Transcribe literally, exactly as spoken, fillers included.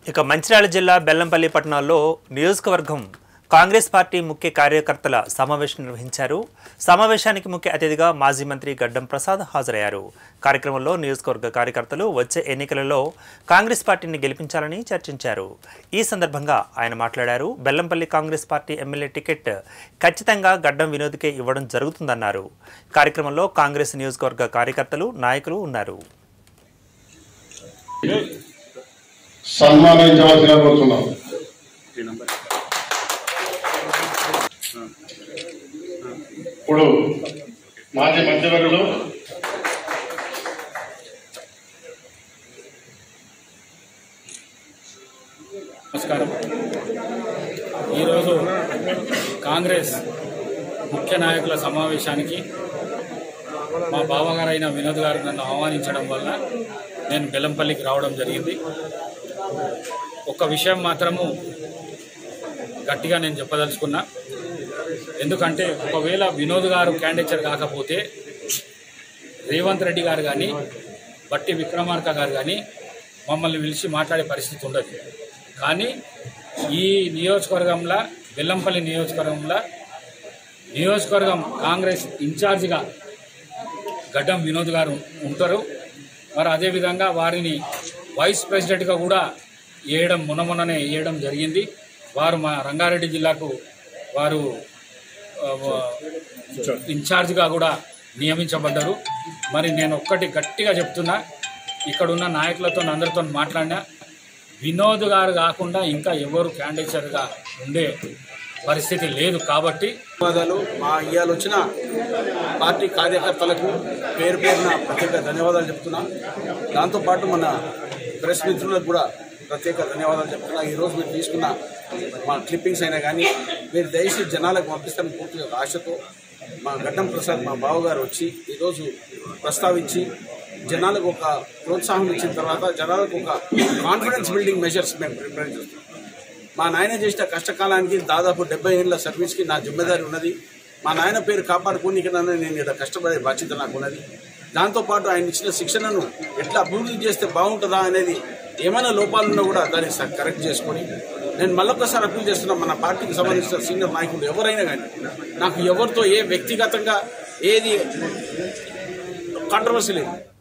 ఇక మంచిర్యాల జిల్లా బెల్లంపల్లి పట్టణంలో నియోజకవర్గం కాంగ్రెస్ పార్టీ ముఖ్య కార్యకర్తల సమావేశం నిర్వహించారు. సమావేశానికి ముఖ్య అతిథిగా మాజీ మంత్రి గడ్డం ప్రసాద్ హాజరయ్యారు. కార్యక్రమంలో నియోజకవర్గ కార్యకర్తలు వచ్చే ఎన్నికలలో కాంగ్రెస్ పార్టీని గెలిపించాలని చర్చించారు. ఈ సందర్భంగా ఆయన మాట్లాడారు. Bellampalli Congress party MLA ticket ఖచ్చితంగా గడ్డం వినోద్కే ఇవ్వడం జరుగుతుందన్నారు. కార్యక్రమంలో కాంగ్రెస్ నియోజకవర్గ కార్యకర్తలు, నాయకులు ఉన్నారు. సన్మానించవలసిన కోరుతున్నాం. ఇప్పుడు మాజీ మంత్రివర్యులు నమస్కారం. ఈరోజు కాంగ్రెస్ ముఖ్య నాయకుల సమావేశానికి మా బావగారైన వినోద్ గారు నన్ను ఆహ్వానించడం వల్ల నేను బెల్లంపల్లికి రావడం జరిగింది. ఒక విషయం మాత్రము గట్టిగా నేను చెప్పదలుచుకున్నా. ఎందుకంటే ఒకవేళ వినోద్ గారు క్యాండిడేచర్ కాకపోతే రేవంత్ రెడ్డి గారు కానీ బట్టి విక్రమార్క గారు కానీ మమ్మల్ని పిలిచి మాట్లాడే పరిస్థితి ఉండదు. కానీ ఈ నియోజకవర్గంలో, బెల్లంపల్లి నియోజకవర్గంలో నియోజకవర్గం కాంగ్రెస్ ఇన్ఛార్జిగా గడ్డం వినోద్ గారు ఉంటారు. మరి అదేవిధంగా వారిని వైస్ ప్రెసిడెంట్గా కూడా వేయడం మొన్న మొన్ననే వేయడం జరిగింది. వారు మా రంగారెడ్డి జిల్లాకు వారు ఇన్ఛార్జ్గా కూడా నియమించబడ్డారు. మరి నేను ఒక్కటి గట్టిగా చెప్తున్నా, ఇక్కడున్న నాయకులతో అందరితో మాట్లాడినా వినోద్ గారు కాకుండా ఇంకా ఎవరు క్యాండిడేట్గా ఉండే పరిస్థితి లేదు. కాబట్టి ధన్యవాదాలు. మా ఇవాళ వచ్చిన పార్టీ కార్యకర్తలకు పేరు పేరున ప్రత్యేక ధన్యవాదాలు చెప్తున్నా. దాంతోపాటు మన ప్రెస్ మిత్రులకు కూడా ప్రత్యేక ధన్యవాదాలు చెప్తున్నా. ఈరోజు మీరు తీసుకున్న మా క్లిప్పింగ్స్ అయినా కానీ మీరు దయచేసి జనాలకు పంపిస్తాను పూర్తిగా ఆశతో మా గడ్డం ప్రసాద్ మా బావగారు వచ్చి ఈరోజు ప్రస్తావించి జనాలకు ఒక ప్రోత్సాహం ఇచ్చిన తర్వాత జనాలకు ఒక కాన్ఫిడెన్స్ బిల్డింగ్ మెజర్స్ మేము ప్రిపేర్ చేస్తాం. మా నాయన చేసిన కష్టకాలానికి దాదాపు డెబ్బై ఏళ్ళ సర్వీస్కి నా జిమ్మేదారి ఉన్నది. మా నాయన పేరు కాపాడుకోనికి నేను ఇక్కడ కష్టపడే బాధ్యత నాకు ఉన్నది. దాంతోపాటు ఆయన ఇచ్చిన శిక్షణను ఎట్లా అభివృద్ధి చేస్తే బాగుంటుందా అనేది ఏమైనా లోపాలున్నా కూడా దాన్ని కరెక్ట్ చేసుకొని నేను మళ్ళొక్కసారి అప్పీల్ చేస్తున్నా. మన పార్టీకి సంబంధించిన సీనియర్ నాయకులు ఎవరైనా కానీ నాకు ఎవరితో ఏ వ్యక్తిగతంగా ఏది కాంట్రవర్సీ లేదు.